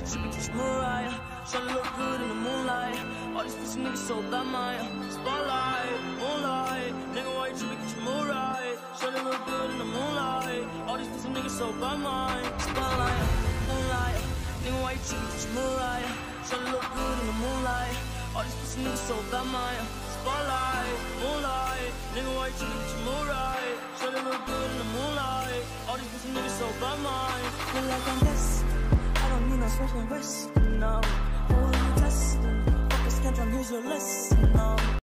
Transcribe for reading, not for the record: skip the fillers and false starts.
you tripping, just Mariah? Tryna look good in the moonlight. All these pussy niggas so bad, Maya. Spotlight, moonlight. Nigga, why you tripping, get your mood right? Tryna look good in the moonlight. All these pussy niggas so bad, Maya. Spotlight, moonlight. Nigga, why you tripping, get your mood right? Tryna look good in the moonlight. All these pussy niggas so bad, Maya. Spotlight, moonlight. Nigga, why you tripping, get your mood right? Tryna look good in the moonlight. All these pussy niggas so bad, Maya. Feel like I'm blessed. I don't need no special rest, no. Oh, you testing? Focus, can't try, here's your lesson, no.